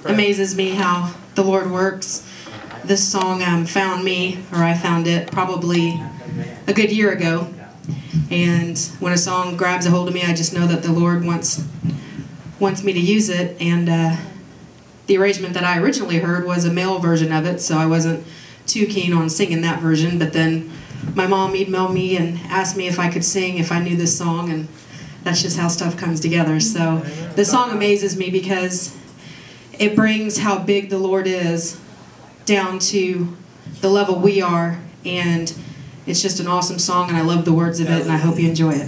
amazes me how the Lord works. This song found me, or I found it probably a good year ago. And when a song grabs a hold of me, I just know that the Lord wants me to use it. And the arrangement that I originally heard was a male version of it, so I wasn't too keen on singing that version. But then my mom emailed me and asked me if I could sing, if I knew this song, and that's just how stuff comes together. So the song amazes me because it brings how big the Lord is down to the level we are, and it's just an awesome song, and I love the words of it, and I hope you enjoy it.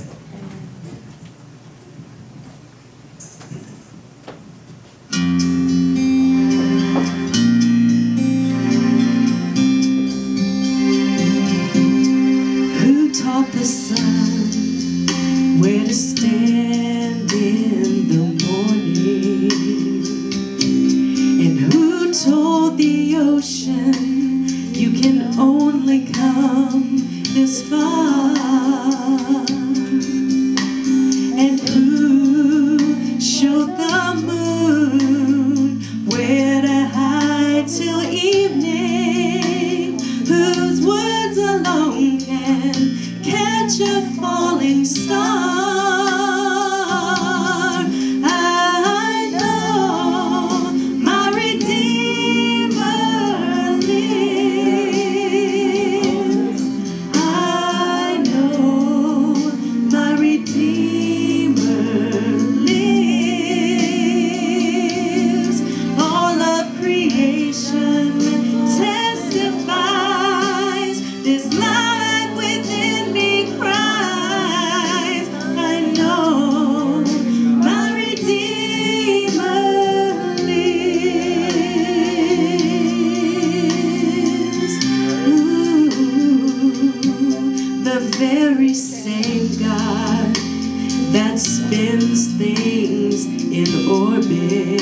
Who taught the sun where to stand in the morning? And who told the ocean you can only come this far? And who showed the moon where to hide till evening? Whose words alone can catch a falling star? Very same God that spins things in orbit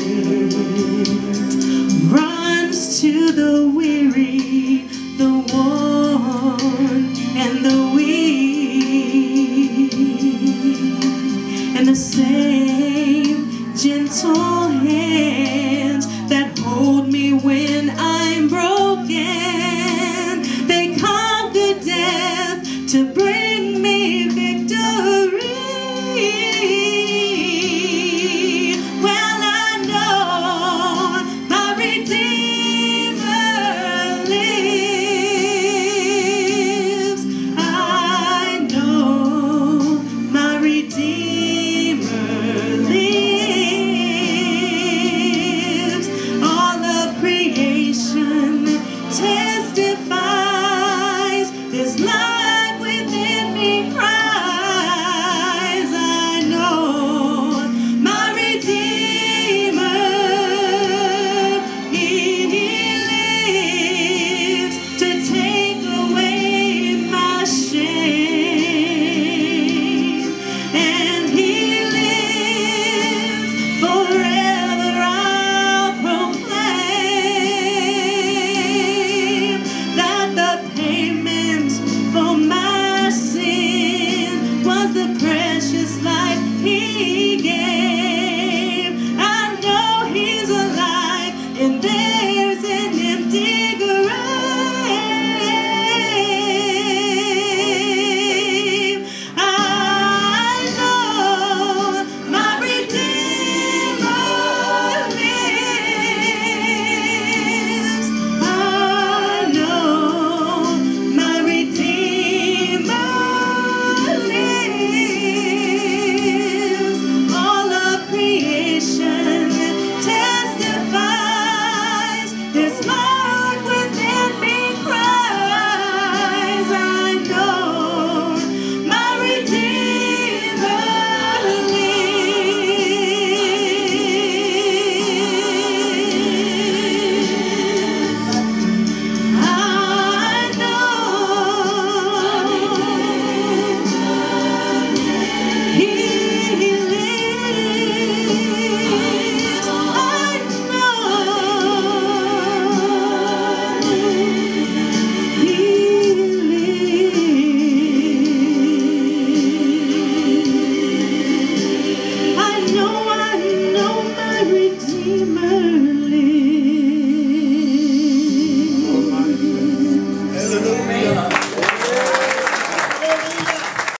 runs to the weary, the worn, and the weak, and the same gentle hands that hold me when I'm broken, they conquer death to bring me victory. Well, I know my Redeemer lives. I know my Redeemer lives. All of creation testifies this life he gave. I know he's alive in there.